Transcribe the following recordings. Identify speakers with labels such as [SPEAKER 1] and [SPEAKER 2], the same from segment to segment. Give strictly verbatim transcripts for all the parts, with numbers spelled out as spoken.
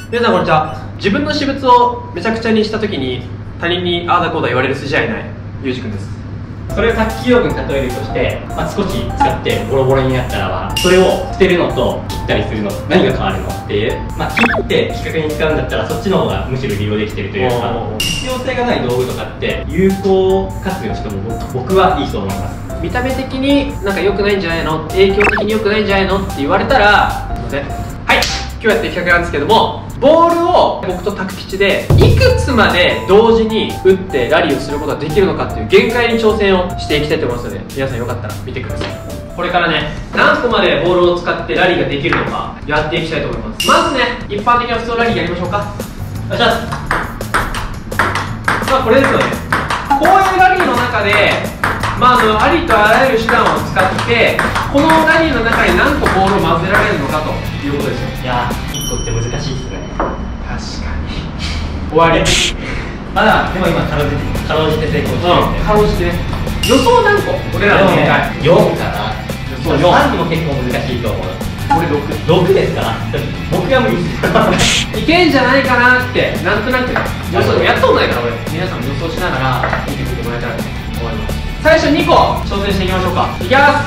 [SPEAKER 1] 皆さんこんにちは。自分の私物をめちゃくちゃにした時に他人にああだこうだ言われる筋合いないゆうじくんです。
[SPEAKER 2] それを卓球用具に例えるとして、まあ、少し使ってボロボロになったらばそれを捨てるのと切ったりするの何が変わるのっていう、まあ、切って規格に使うんだったらそっちの方がむしろ利用できてるというか、必要性がない道具とかって有効活用しても僕はいいと思います。
[SPEAKER 1] 見た目的になんか良くないんじゃないの、影響的に良くないんじゃないのって言われたらすいません。はい、今日やってる企画なんですけども、ボールを僕と拓吉でいくつまで同時に打ってラリーをすることができるのかっていう限界に挑戦をしていきたいと思いますので、皆さんよかったら見てください。これからね、何個までボールを使ってラリーができるのかやっていきたいと思います。まずね、一般的な普通のラリーやりましょうか。お願いします。まあこれですよね。こういうラリーの中でまあ、あのありとあらゆる手段を使ってこのラリーの中に何個ボールを混ぜられるのかということですよ。
[SPEAKER 2] いやー、いっこって難しいですね。
[SPEAKER 1] 確かに終わり。
[SPEAKER 2] まだでも今かろうじてかろうじて成功してるんで、
[SPEAKER 1] かろうじて予想何個俺らの限界
[SPEAKER 2] よんかな。予想よん。さんも結構難しいと思う。
[SPEAKER 1] 俺ろく。
[SPEAKER 2] ろくですか。僕が無理です
[SPEAKER 1] いけんじゃないかなってなんとなく予想やったことないから俺。皆さんも予想しながら見てみてもらえたらと思います。最初にこ挑戦していきましょうか。いきます。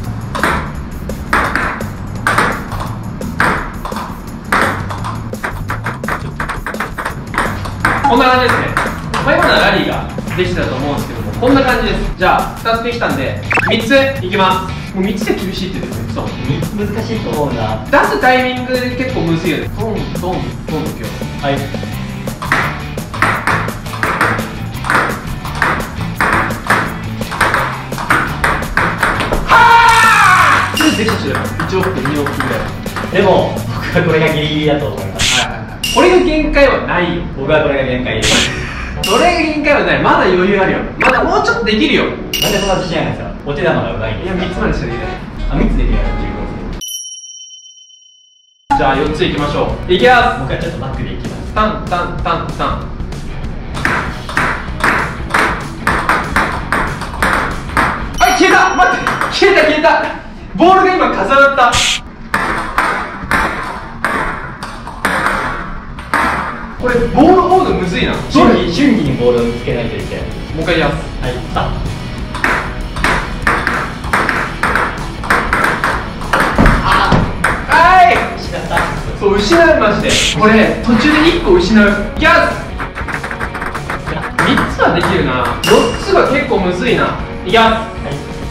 [SPEAKER 1] こんな感じですね。まあ、今のはラリーができてたと思うんですけども、こんな感じです。じゃあふたつできたんでみっついきます。もうみっつで厳しいって言ってくれ。そう
[SPEAKER 2] みっつ難しいと思うな。
[SPEAKER 1] 出すタイミング結構むずいよね。トントントンときよ。
[SPEAKER 2] はい。
[SPEAKER 1] できた人だよ。いち往復に往復ぐらい。
[SPEAKER 2] でも僕はこれがギリギリだと思います。
[SPEAKER 1] はいはいはい。これが限界はないよ。
[SPEAKER 2] 僕はこれが限界です。
[SPEAKER 1] それが限界はない。まだ余裕あるよ。まだもうちょっとできるよ。
[SPEAKER 2] なんでそんな自信あるんですか。お手玉がうまいん
[SPEAKER 1] いや
[SPEAKER 2] ですか。
[SPEAKER 1] みっつまでしかできない。
[SPEAKER 2] あ、みっつできないの十分です。
[SPEAKER 1] じゃあよっついきましょう。いきます。
[SPEAKER 2] 僕はちょっとバックでいきます。
[SPEAKER 1] タンタンタンタン。はい、消えた。待って、消えた消えた。ボールが今重なった。これボール追うのむずいな。
[SPEAKER 2] 瞬時瞬時にボールを見つけないといけない。
[SPEAKER 1] もう一回やります。
[SPEAKER 2] はい、スタート。あー、はい失った。
[SPEAKER 1] そう、失う。マジでこれ途中でいっこ失う。いきます。みっつはできるな。よっつが結構むずいな。いきます。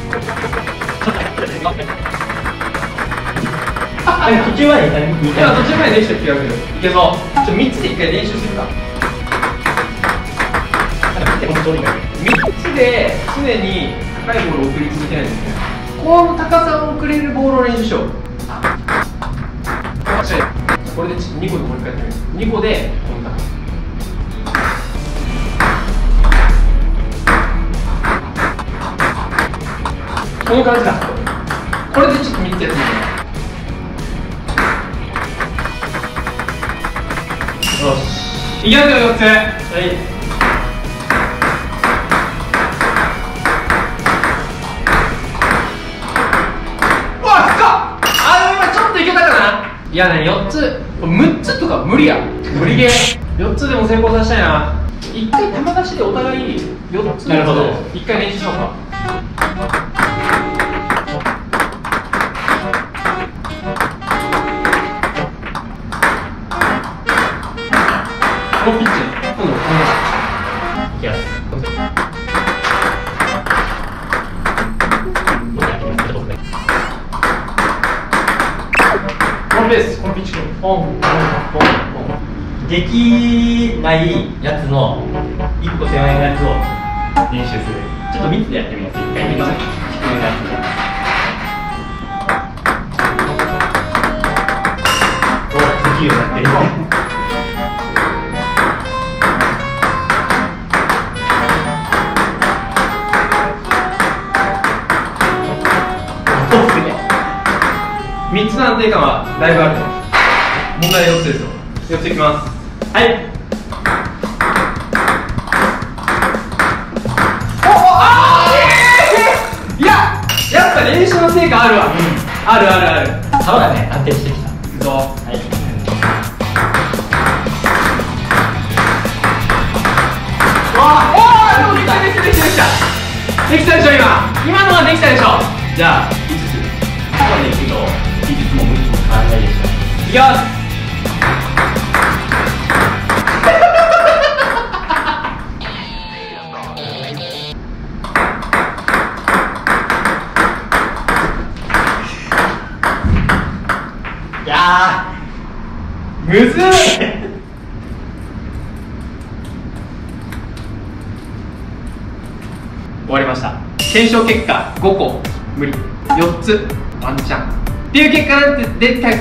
[SPEAKER 2] あ、途中までに
[SPEAKER 1] 今途中までできた気がする。いけそう。ちょみっつでいっかい練習するか。みっつで常に高いボールを送り続けないんですね。この高さを送れるボールを練習しよう。これでにこでもう一回やってみる。にこでこんなこの感じだ。これでちょっとみっつやってみる。よし、いきますよ。よっつ。はい。うわっ、深っ。あー、今ちょっといけたかな。いやね、よっつむっつとか無理や。無理ゲー。よっつでも成功させたいな。いっかい球出しでお互いよっつ。
[SPEAKER 2] なるほど。
[SPEAKER 1] いっかい練習しようか。このピッチ今度この
[SPEAKER 2] いきます。
[SPEAKER 1] このペース、このピッチ君ポンポンポンポン。
[SPEAKER 2] できないやつのいっこ手前のやつを練習する。ちょっとみっつでやってみます。いっかいめっちゃ低めのやつで。お、できるようになってる。
[SPEAKER 1] みっつの安定感はだいぶあると。問題はよっつですよ。よっついきます。はい。おお、あー、えー、いや、やっぱ練習の成果あるわ。うん、あるあるある。
[SPEAKER 2] 球がね、安定してきた。
[SPEAKER 1] いくぞ。はい。 できたでしょ今今のはできたでしょ。じゃあいつつ
[SPEAKER 2] ここまでいくといつつも向きも変わらないでしょ。
[SPEAKER 1] いきます。
[SPEAKER 2] いや
[SPEAKER 1] ーむずい終わりました。検証結果ごこ無理、よっつワンチャンっていう結果なんて出たいです。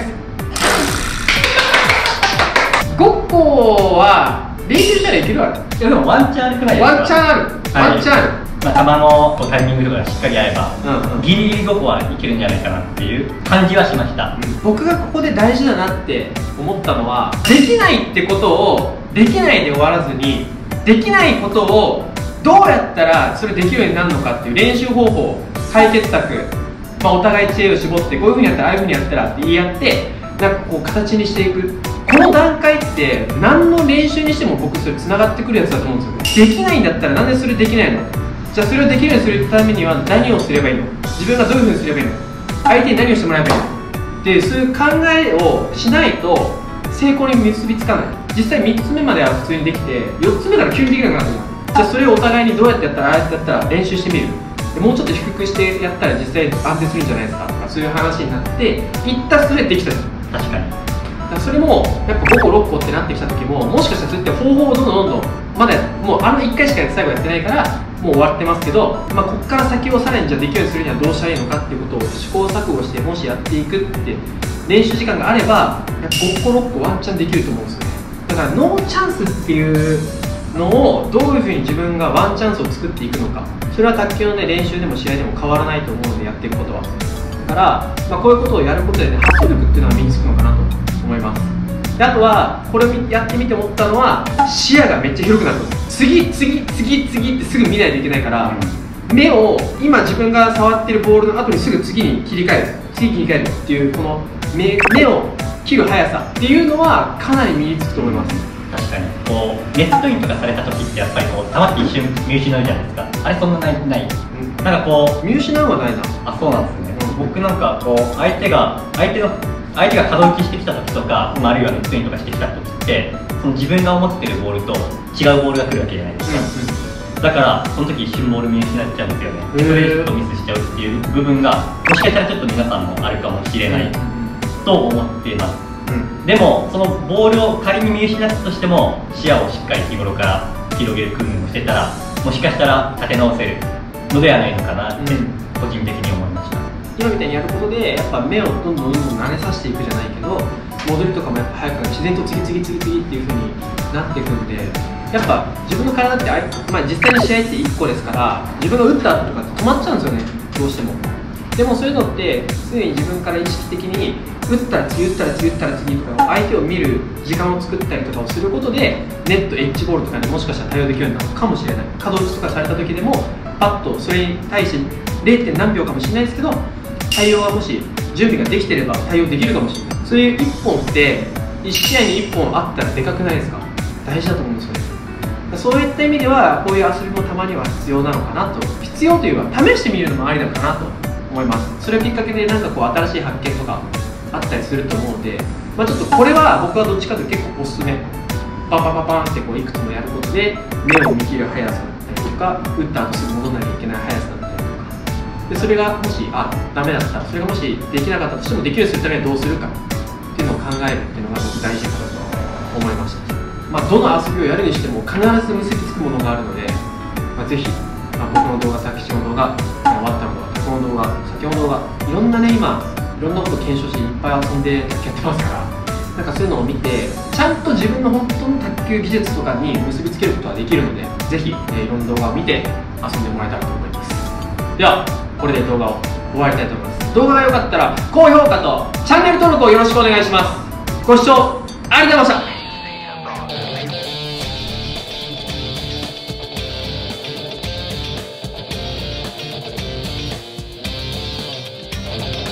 [SPEAKER 1] ごこは練習したらいけるあれ。
[SPEAKER 2] いやでもワンチャンあるくらいですか。
[SPEAKER 1] ワンチャンある、ワンチャンある。
[SPEAKER 2] まあ、球のこうタイミングとかがしっかり合えば、
[SPEAKER 1] うんうん、
[SPEAKER 2] ギリギリごこはいけるんじゃないかなっていう感じはしました、
[SPEAKER 1] うん、僕がここで大事だなって思ったのは、できないってことをできないで終わらずに、できないことをどうやったらそれできるようになるのかっていう練習方法、解決策、まあ、お互い知恵を絞って、こういうふうにやったらああいうふうにやったらって言い合って、なんかこう形にしていく。この段階って何の練習にしても僕それつながってくるやつだと思うんですよね。できないんだったらなんでそれできないの、じゃあそれをできるようにするためには何をすればいいの、自分がどういうふうにすればいいの、相手に何をしてもらえばいいのってそういう考えをしないと成功に結びつかない。実際みっつめまでは普通にできて、よっつめから急にできなくなるじゃん。じゃあそれをお互いにどうやってやったら、ああやってやったら練習してみる、でもうちょっと低くしてやったら実際安定するんじゃないですかとか、そういう話になっていったそれできたじゃん。
[SPEAKER 2] 確かに。
[SPEAKER 1] だからそれもやっぱごころっこってなってきた時も、もしかしたらそういった方法をどんどんどんどんまだもうあのいっかいしかやって最後やってないからもう終わってますけど、まあ、ここから先をさらにじゃあできるようにするにはどうしたらいいのかっていうことを試行錯誤して、もしやっていくって練習時間があればごころっこワンチャンできると思うんですよね。だからノーチャンスっていうのをどういうふうに自分がワンチャンスを作っていくのか、それは卓球の、ね、練習でも試合でも変わらないと思うので、やっていくことは。だから、まあ、こういうことをやることで、ね、発想力っていうのは身につくのかなと思います。であとはこれをやってみて思ったのは、視野がめっちゃ広くなるんです。次次次次ってすぐ見ないといけないから、うん、目を今自分が触ってるボールの後にすぐ次に切り替える、次切り替えるっていうこの 目, 目を切る速さっていうのはかなり身につくと思います。
[SPEAKER 2] 確かにこうネットインとかされた時ってやっぱりこう球って一瞬見失うじゃないですか。あれそんなないない、うん、なんかこう
[SPEAKER 1] 見失うはないな。
[SPEAKER 2] あ、そうなんですね、うん、僕なんかこう相手が相手の相手が可動域してきた時とか、あるいはネットインとかしてきた時ってその自分が思ってるボールと違うボールが来るわけじゃないですか、うんうん、だからその時一瞬ボール見失っちゃうんですよね。それでちょっとミスしちゃうっていう部分がもしかしたらちょっと皆さんもあるかもしれないと思っています、うん、でもそのボールを仮に見失ったとしても視野をしっかり日頃から広げる訓練をしてたら、もしかしたら立て直せるのではないのかなって個人的に思いました。
[SPEAKER 1] 今みたいにやることでやっぱ目をどんどんどんどん慣れさせていくじゃないけど、戻りとかもやっぱ早く自然と次々次々っていう風になっていくんで、やっぱ自分の体って、まあ、実際の試合っていっこですから、自分が打った後とかって止まっちゃうんですよね、どうしても。でもそういうのって常に自分から意識的に打ったら次打ったら次打ったら次とか相手を見る時間を作ったりとかをすることで、ネットエッジボールとかにもしかしたら対応できるようになるかもしれない。可動域とかされた時でもパッとそれに対して ゼロ. 何秒かもしれないですけど、対応はもし準備ができてれば対応できるかもしれない。そういういっぽんっていち試合にいっぽんあったらでかくないですか。大事だと思うんですよね。そういった意味ではこういう遊びもたまには必要なのかなと。必要というか試してみるのもありなのかなと思います。それをきっかけでなんかこう新しい発見とかあったりすると思うので、まあ、ちょっとこれは僕はどっちかというと結構おすすめ。パンパンパンパンってこういくつもやることで目を見切る速さだったりとか、打った後すぐ戻らなきゃいけない速さだったりとかで、それがもしあダメだったら、それがもしできなかったとしてもできるようにするためにはどうするかっていうのを考えるっていうのが僕大事かなと思いました。まあ、どの遊びをやるにしても必ず結びつくものがあるので、まあ、ぜひ、まあ、僕の動画、さっきの動画、終わったの動画、この動画、先ほどの動画、いろんなね今いろんなことを検証していっぱい遊んでやってますから、なんかそういうのを見てちゃんと自分の本当の卓球技術とかに結びつけることができるので、ぜひ、えー、いろんな動画を見て遊んでもらえたらと思います。ではこれで動画を終わりたいと思います。動画が良かったら高評価とチャンネル登録をよろしくお願いします。ご視聴ありがとうございました。